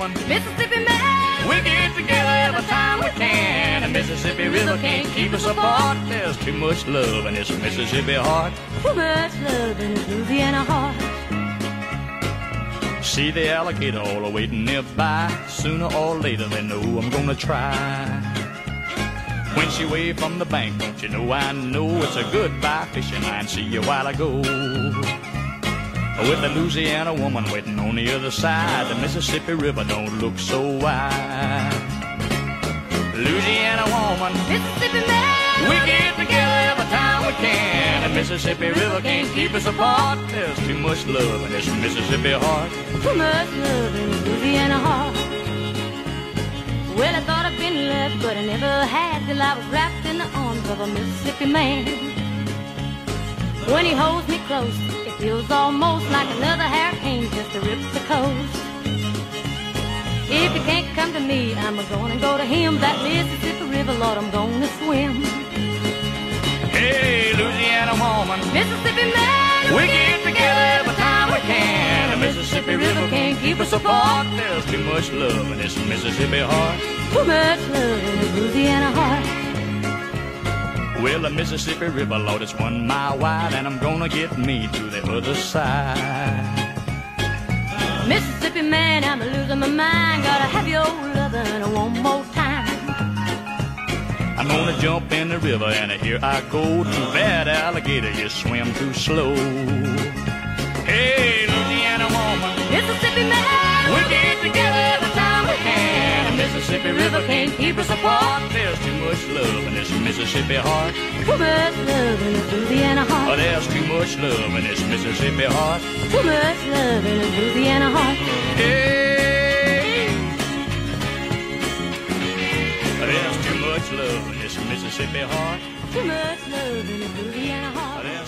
woman, Mississippi man. we get together every time we can. The Mississippi River can't keep us apart. There's too much love in this Mississippi heart. Too much love in this Louisiana heart. See the alligator all waiting nearby. Sooner or later they know I'm gonna try. When she waved from the bank, don't you know I know it's a goodbye fishing line. See you a while ago. With the Louisiana woman waiting on the other side, the Mississippi River don't look so wide. Louisiana woman, Mississippi man. we get together every time we can. The Mississippi River can't keep us apart. There's too much love in this Mississippi heart. Too much love in this Louisiana heart. Well, I thought I'd been left, but I never had till I was wrapped in the arms of a Mississippi man. When he holds me close, it feels almost like another hurricane just to rip the coast. If he can't come to me, I'm gonna go to him. That Mississippi River, Lord, I'm gonna swim. Hey, Louisiana woman, Mississippi man, we get together every time we can. The Mississippi River can't keep us apart. There's too much love in this Mississippi heart. too much love in this Louisiana heart. Well, the Mississippi River, Lord, it's 1 mile wide, and I'm gonna get me to the other side. Mississippi man, I'm losing my mind. Gotta have your lovin' one more time. I'm gonna jump in the river, and here I go. Too bad, alligator, you swim too slow. Hey, Louisiana woman, Mississippi man, we get together every time we can. The Mississippi River can't keep us apart. There's too much love in this Mississippi heart. too much love in this Louisiana Oh, heart. there's too much love in this Mississippi heart. Too much love in this Louisiana heart. Hey, there's too much love in this Mississippi heart. Too much love in this Louisiana heart.